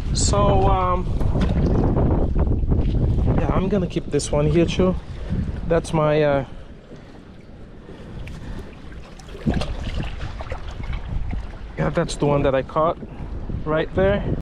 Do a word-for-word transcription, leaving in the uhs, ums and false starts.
So um yeah, I'm gonna keep this one here too. That's my uh yeah, that's the one that I caught right there.